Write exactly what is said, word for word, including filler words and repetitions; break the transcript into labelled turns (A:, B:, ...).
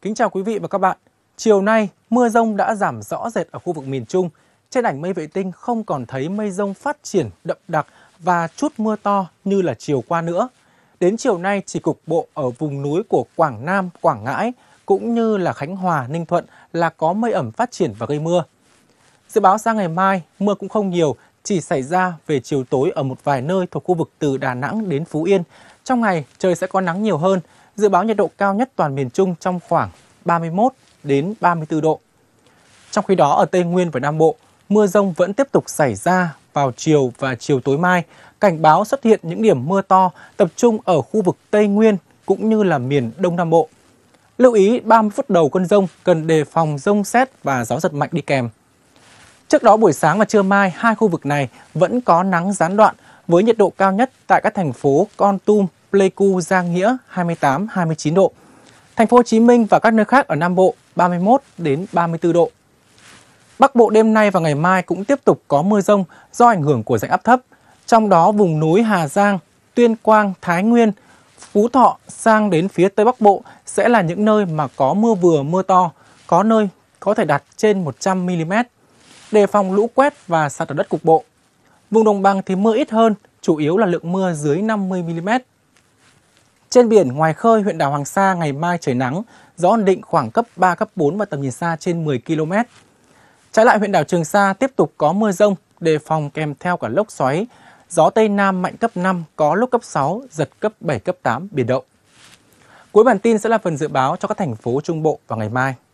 A: Kính chào quý vị và các bạn. Chiều nay, mưa dông đã giảm rõ rệt ở khu vực miền Trung. Trên ảnh mây vệ tinh không còn thấy mây dông phát triển đậm đặc và chút mưa to như là chiều qua nữa. Đến chiều nay, chỉ cục bộ ở vùng núi của Quảng Nam, Quảng Ngãi cũng như là Khánh Hòa, Ninh Thuận là có mây ẩm phát triển và gây mưa. Dự báo sang ngày mai, mưa cũng không nhiều, chỉ xảy ra về chiều tối ở một vài nơi thuộc khu vực từ Đà Nẵng đến Phú Yên. Trong ngày, trời sẽ có nắng nhiều hơn. Dự báo nhiệt độ cao nhất toàn miền Trung trong khoảng ba mươi mốt đến ba mươi tư độ. Trong khi đó ở Tây Nguyên và Nam Bộ, mưa dông vẫn tiếp tục xảy ra vào chiều và chiều tối mai. Cảnh báo xuất hiện những điểm mưa to tập trung ở khu vực Tây Nguyên cũng như là miền Đông Nam Bộ. Lưu ý ba mươi phút đầu cơn dông cần đề phòng dông sét và gió giật mạnh đi kèm. Trước đó buổi sáng và trưa mai, hai khu vực này vẫn có nắng gián đoạn với nhiệt độ cao nhất tại các thành phố Kon Tum, Pleiku, Giang Nghĩa hai mươi tám đến hai mươi chín độ. Thành phố Hồ Chí Minh và các nơi khác ở Nam Bộ ba mươi mốt đến ba mươi tư độ. Bắc Bộ đêm nay và ngày mai cũng tiếp tục có mưa dông do ảnh hưởng của rãnh áp thấp. Trong đó vùng núi Hà Giang, Tuyên Quang, Thái Nguyên, Phú Thọ sang đến phía Tây Bắc Bộ sẽ là những nơi mà có mưa vừa mưa to, có nơi có thể đạt trên một trăm mi li mét. Đề phòng lũ quét và sạt lở đất cục bộ. Vùng đồng bằng thì mưa ít hơn, chủ yếu là lượng mưa dưới năm mươi mi li mét. Trên biển, ngoài khơi huyện đảo Hoàng Sa ngày mai trời nắng, gió ổn định khoảng cấp ba, cấp bốn và tầm nhìn xa trên mười ki lô mét. Trái lại huyện đảo Trường Sa tiếp tục có mưa dông, đề phòng kèm theo cả lốc xoáy, gió Tây Nam mạnh cấp năm, có lúc cấp sáu, giật cấp bảy, cấp tám, biển động. Cuối bản tin sẽ là phần dự báo cho các thành phố Trung Bộ vào ngày mai.